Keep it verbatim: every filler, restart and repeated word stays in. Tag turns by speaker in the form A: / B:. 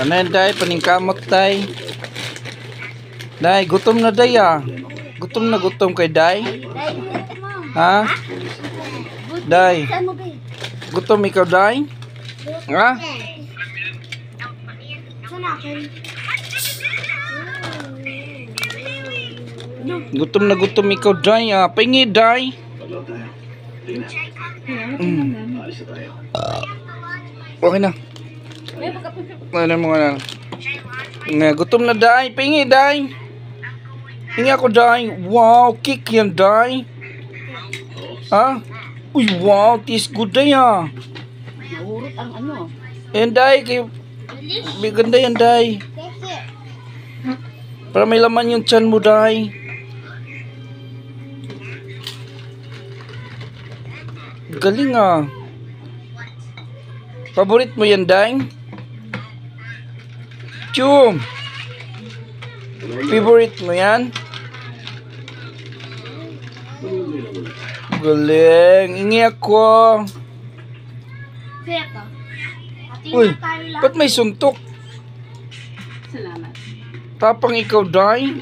A: Ano yan, day? Paningkamot, day. Day, gutom na, day, ah. Gutom na gutom kay day. Ha? Day. Gutom ikaw, day? Ha? Gutom na gutom ikaw, day, ah. Pahingi, day. Mm. Okay na. Ano mo nga na. Gutom na, day. Pahingi, day. Hingi ako, day. Wow, kick yan, day. Ha? Uy, wow, taste good, day, ah.
B: Naurot ang ano.
A: Yan, day. Kay... Ganda yan, day. Para may laman yung tiyan mo, day. Galing, ah. Paborit mo yan, day? Geum. Favorite mo yan? Galing. Ingi ako. Uy, ba't may suntok?
B: Salamat.
A: Tapang ikaw, day.